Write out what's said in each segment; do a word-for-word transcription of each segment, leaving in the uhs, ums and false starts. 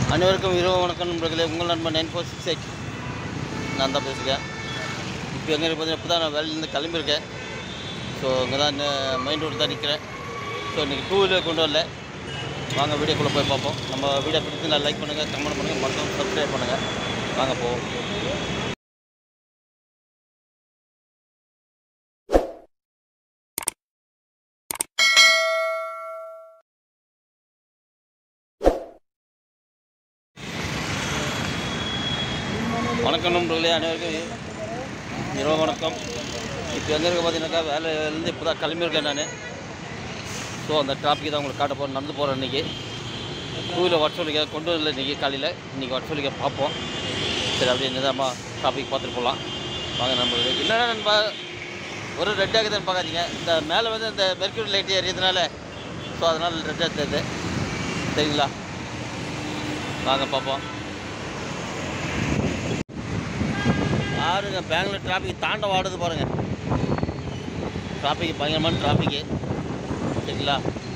அனைவருக்கும் இரவு வணக்கம் நண்பர்களே. உங்கள் நண்பன் நைன் ஃபோர் சிக்ஸ் எயிட் நான் தான் பேசுகிறேன். இப்போ எங்கே பார்த்தீங்கன்னா இப்போ தான் நான் வேலையிலேருந்து கிளம்பியிருக்கேன். ஸோ இங்கே தான் மெயின் ரோடு தான் நிற்கிறேன். ஸோ இன்றைக்கி டூ வீலர் கொண்டு வரல. வாங்க வீடியோக்குள்ளே போய் பார்ப்போம். நம்ம வீடியோ பிடிச்சி நான் லைக் பண்ணுங்கள், கமெண்ட் பண்ணுங்கள், மறக்காம சப்ஸ்கிரைப் பண்ணுங்கள். வாங்க போவோம். வணக்கம் நண்பர்களே, அனைவருக்கும் இரவு வணக்கம். இப்போ எங்கே இருக்க பார்த்தீங்கன்னாக்கா வேலையிலேருந்து இப்போ தான் கிளம்பியிருக்கேன் நான். ஸோ அந்த டிராஃபிக் தான் உங்களுக்கு காட்ட போகிறேன். நடந்து போகிறேன் இன்றைக்கி. டூ வீலர் வாட் சொல்லிக்க கொண்டு வரல இன்றைக்கி காலையில். இன்றைக்கி வாட் சொல்லிக்க பார்ப்போம். சரி, அப்படியே நிதாமா டிராஃபிக் பார்த்துட்டு போகலாம். வாங்க நண்பர்களே. என்னென்ன நண்பா ஒரு ரெட் ஆகுதுன்னு பார்க்காதீங்க. இந்த மேலே வந்து இந்த மெர்க்யூரி லைட் எரியதுனால ஸோ அதனால் ரெட்டாக தெரியுது. சரிங்களா? வாங்க பார்ப்போம். பாருங்க, பெங்களூர் டிராஃபிக் தாண்ட வாடுது பாருங்கள். டிராஃபிக் பயங்கரமான டிராஃபிக்கு. சரிங்களா?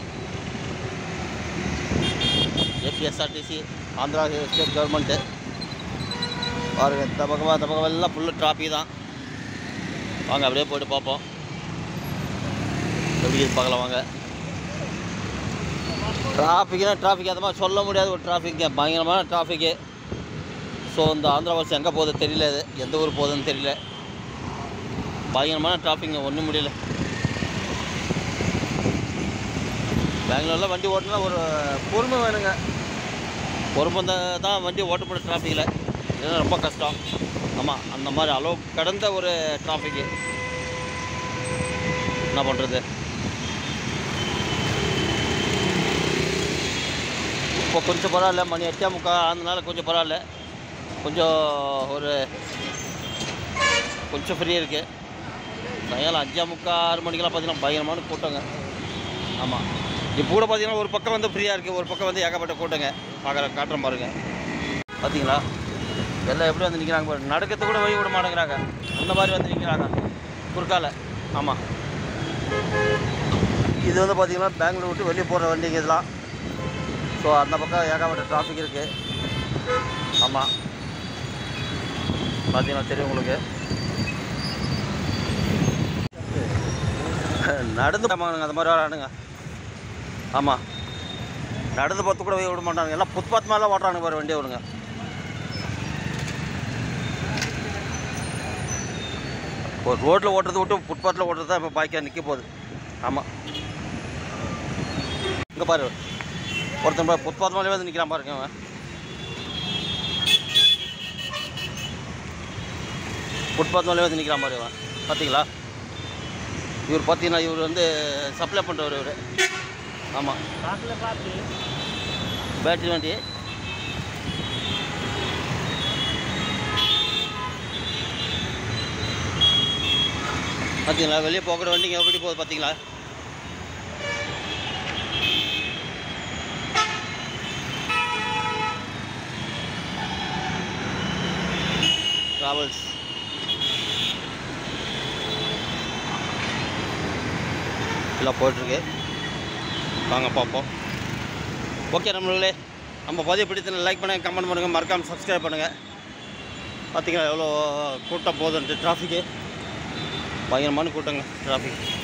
ஏபிஎஸ்ஆர்டிசி ஆந்திரா ஸ்டேட் கவர்மெண்ட்டு பாருங்கள். இந்த பக்கமாக இந்த பக்கம் எல்லாம் ஃபுல்லு டிராஃபிக் தான். வாங்க அப்படியே போய்ட்டு பார்ப்போம். எப்படி பார்க்கலாம் வாங்க. டிராஃபிக்னா டிராஃபிக் அந்த மாதிரி சொல்ல முடியாது. ஒரு டிராஃபிக்கு பயங்கரமான டிராஃபிக்கு. ஸோ இந்த ஆந்திரா பஸ் எங்கே போகுது தெரியல, அது எந்த ஊர் போகுதுன்னு தெரியல. பயங்கரமான டிராஃபிக்ங்க, ஒன்றும் முடியல. பெங்களூரில் வண்டி ஓட்டினா ஒரு பொறுமை வேணுங்க. பொறுமை தான் வண்டி ஓட்டப்படும் டிராஃபிக்கில். இதெல்லாம் ரொம்ப கஷ்டம். ஆமாம், அந்த மாதிரி அளவு கடந்த ஒரு டிராஃபிக்கு. என்ன பண்ணுறது? இப்போ கொஞ்சம் பரவாயில்ல. மணி எட்டே முக்கால் அதனால கொஞ்சம் பரவாயில்ல. கொஞ்சம் ஒரு கொஞ்சம் ஃப்ரீயாக இருக்குது. சாயங்காலம் அஞ்சா முக்கால் ஆறு மணிக்கெல்லாம் பார்த்தீங்கன்னா பயங்கரமான கூட்டங்க. ஆமாம், இப்போ கூட பார்த்தீங்கன்னா ஒரு பக்கம் வந்து ஃப்ரீயாக இருக்குது, ஒரு பக்கம் வந்து ஏகப்பட்ட கூட்டங்க. பார்க்குற காட்டுறேன் பாருங்கள். பார்த்தீங்களா எல்லாம் எப்படி வந்து நிற்கிறாங்க பாருங்க. நடக்கிறது கூட வழி விட மாட்டேங்கிறாங்க. அந்த மாதிரி வந்து நிற்கிறாங்க குறுக்கால. ஆமாம், இது வந்து பார்த்திங்கன்னா பெங்களூர் விட்டு வெளியே போகிற வண்டிங்க இதெல்லாம். ஸோ அந்த பக்கம் ஏகப்பட்ட டிராஃபிக் இருக்குது. ஆமாம், பார்த்தீங்கன்னா தெரியும் உங்களுக்கு. நடந்து போவானுங்க அந்த மாதிரி வரானுங்க. ஆமாம், நடந்து பார்த்து கூட விட மாட்டானுங்க. எல்லாம் புத்பாத் மேலே ஓட்டுறானுங்க பாரு வண்டியை விடுங்க. ஒரு ரோட்டில் ஓட்டுறது விட்டு ஃபுட்பாத்தில் ஓட்டுறது தான் இப்போ பாய்க்காக நிற்க போகுது. ஆமாம், இங்கே பாரு ஒருத்தன் பாரு ஃபுட்பாத் மேலே வந்து நிற்கிறான் பாருங்க. அவன் ஃபுட்பாத் மேலே வந்து நிற்கிறான் பாரு. அவன் பார்த்தீங்களா? இவர் பார்த்தீங்கன்னா இவர் வந்து சப்ளை பண்ணுறவர் இவர். ஆமாம், பேட்டரி வண்டி. பார்த்தீங்களா வெளியே போகிற வண்டிங்க எப்படி போகுது பார்த்தீங்களா? ட்ராவல்ஸ் எல்லாம் போயிட்டுருக்கு. வாங்க பார்ப்போம். ஓகே நம்மளே, நம்ம பதிவு பிடித்த லைக் பண்ணுங்கள், கமெண்ட் பண்ணுங்கள், மறக்காமல் சப்ஸ்கிரைப் பண்ணுங்கள். பார்த்தீங்களா எவ்வளோ கூட்டம் போகுதுன்ட்டு. டிராஃபிக்கு பயங்கரமான கூட்டங்க டிராஃபிக்.